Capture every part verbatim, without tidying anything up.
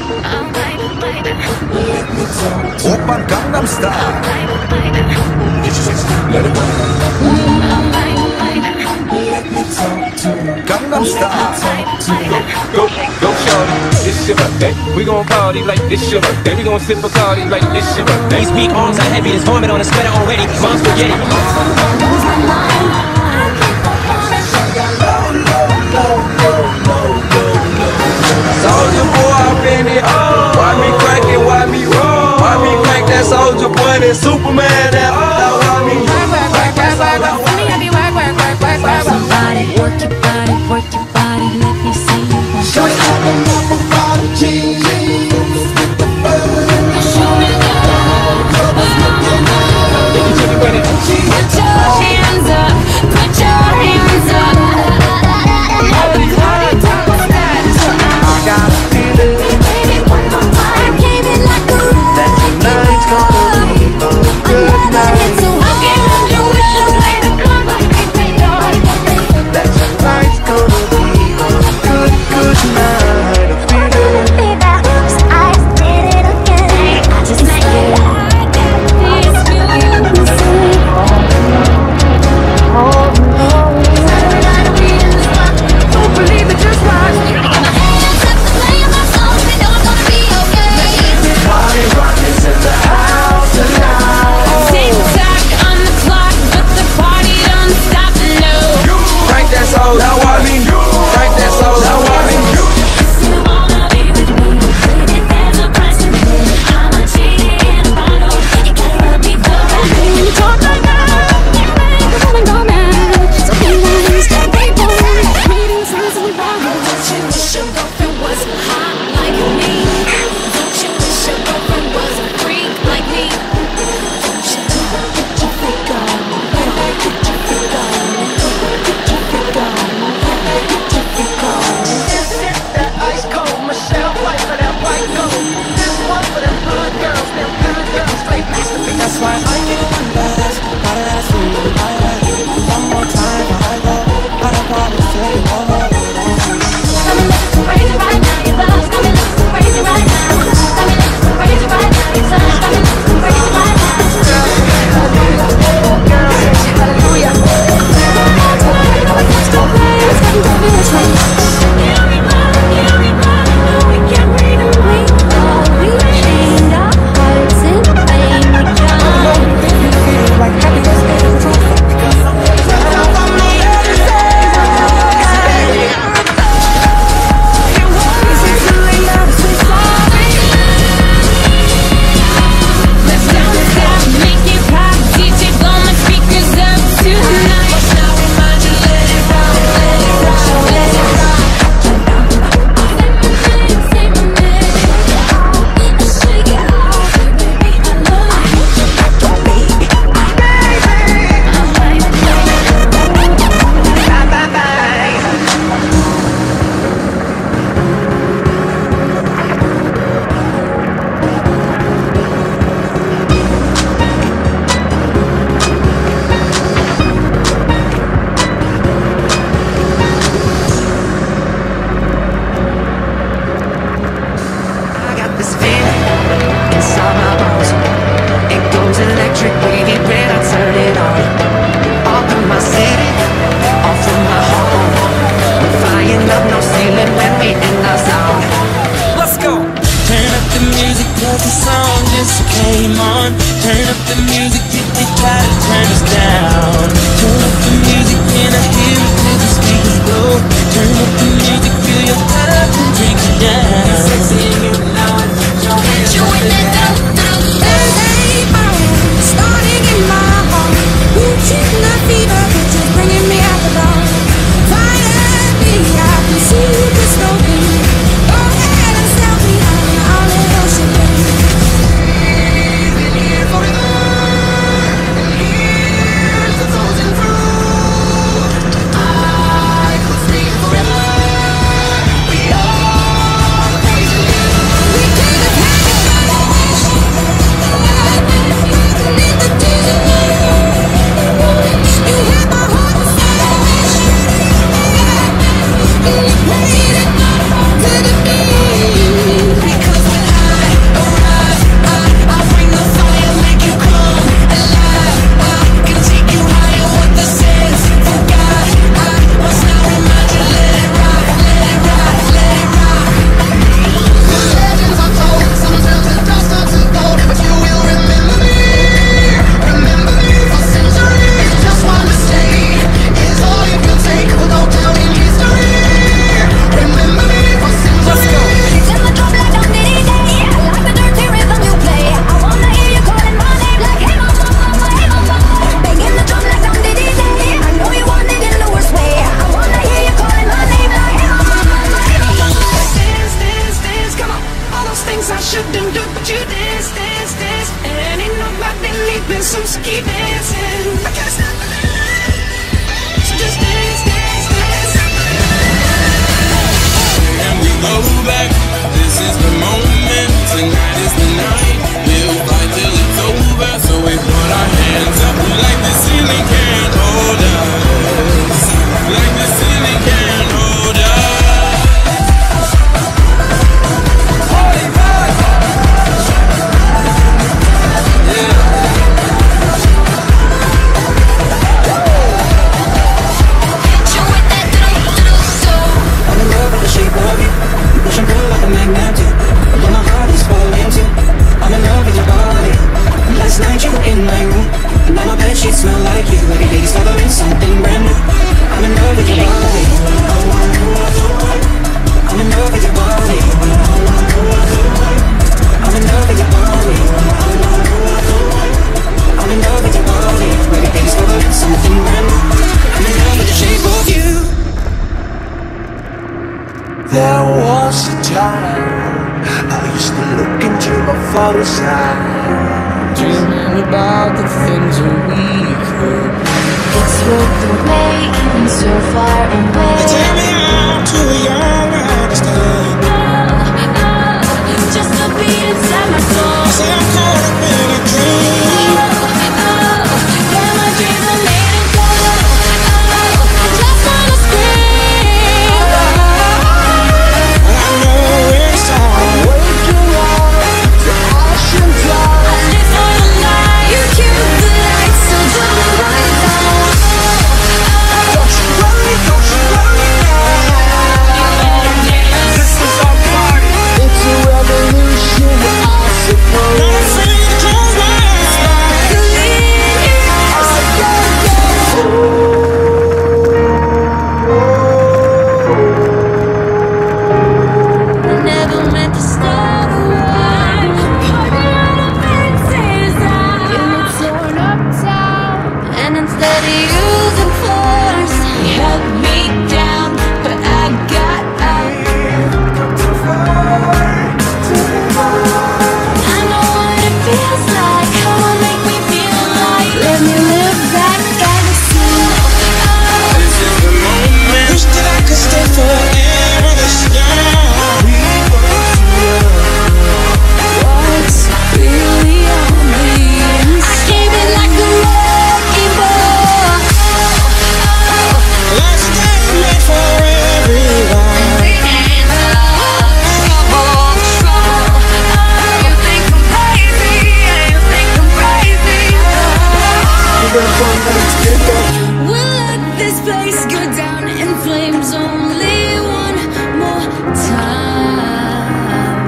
오빤 강남스타일. 강남스타일. Go, go shorty, this your birthday. We gon' party like this your birthday. We gon' sip Bacardi like this your birthday. These weak arms are heavy, there's vomit on the sweater already. Mom's spaghetti. Soldier boy up in it, why me crank it, why me roll? Why me crank that soldier boy, that Superman, that oh, why me work, work, work, work, work, work, work. Let me have you work, work, work, work, work. Somebody work your body, work your body, let me see you work. Show me how to move a body, jeans with the bird. Show me that. Put your hands up, put your hands up. I got a feeling I came in like a that tonight's gonna be a good night. so I can't run you with the way to come like me. That tonight's gonna be a good, good night. A feeling. Be that oops, I did it again. I just met you. I got these feelings. Don't believe it, just watch. Party rockers in the house tonight. Tick-tock on the clock, but the party don't stop, no. Crank that soul, now I mean you. Crank that soul, now I mean you. You wanna be with me, baby, there's a price to pay. I'm a genie in a bottle, you gotta love me the right way. You talk like that, you make a woman go mad. So be nice to people, meeting friends and family. Don't you wish your girlfriend was hot like me? Don't you wish your girlfriend was a freak like me? Don't you get your freak on, get your freak on, get your freak on, get your freak on. This is that ice cold Michelle fight for that white gold. This one for them good girls, them good girls, straight masterpiece. That's why I get one badass, gotta ask you, I like it. One more time, I go, I don't wanna say it all. Got me looking crazy right now, your love's got me looking crazy right now. Got me looking crazy right now, your touch got me looking crazy right now. Hallelujah. Let's go play, let's go do this way. Everybody, everybody know we can read and we know we chained our hearts in vain. We can't. You feel like happiness is true. Let's don't stop, make it pop. D J blow my speakers up tonight. Let's not remind you, let it rock, let it rock, let it rock. Say my name, say my name. Shake it off, baby, I love you. Baby, I'm like, Bye, bye, bye. I got this feeling inside my bones. It goes electric wavy when I turn it on. Off from my city, off from my home. We're flying up no ceiling when we in our zone. Let's go. Turn up the music cause the song just came on. Turn up the music if they try to turn us down. Turn up the music and I hear it till the speakers blow. Turn up the music, fill your cup and drink it down. You're sexy and you know it. you in the dope, dope, dope. Starting in my heart, reaching the fever, just bringing me out the dark. Finally, I can see the stars. Then some ski dancing. I can't stop the dance. So just dance, dance, dance. And we go back. This is the moment. Tonight is the night. We'll fight till it's over. So we put our hands up like the ceiling can't hold us. Like the ceiling can't hold us. Party rock. Yeah. I'm in love with the shape of you. You push and pull like a magnet do. Yeah, my heart is falling too. I'm in love with your body. Last night you were in my room, and now my bedsheets smell like you. Every day discovering something brand new. I'm in love with your body. I'm in love with your body. I'm in love with your body. I'm in love with your body. Every day discovering something brand new. I'm in love with the shape of you. There was a time I used to look into my father's eyes, Dreaming about the things that we could. It's swept away, even so far away. Take me out to a young understand. Oh, oh, just to be inside my soul. Say I'm caught up in a dream. Oh, oh, yeah, my dreams are made of gold. Oh, I just wanna scream. I know it's all. waking up to ash and dust. I live for the light. You cue the lights, so don't right down. Don't you worry, don't you worry now. This is our party. It's a revolution, I suppose. Not afraid to close my eyes. I said, go, go. I never meant to start a war. Putting all the fences up. You were torn up town. And instead of using force, you held me down. But I got up. I know what it feels like. Come on, make me feel like. Let me live that fantasy. Oh, This is the moment. Wish that I could stay forever this young. what's really on the inside? I came in like a wrecking ball. Last day made for everyone. You think I'm crazy? You think I'm crazy? We'll let this place go down in flames only one more time.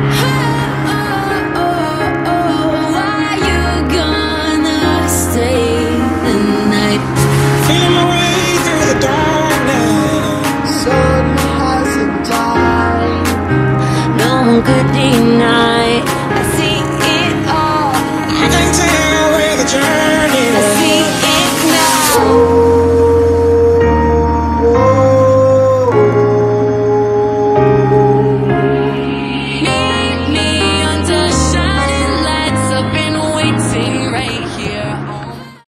Oh, oh, oh, are you gonna stay the night? Feeling my way through the darkness. Sun hasn't died. No one could deny.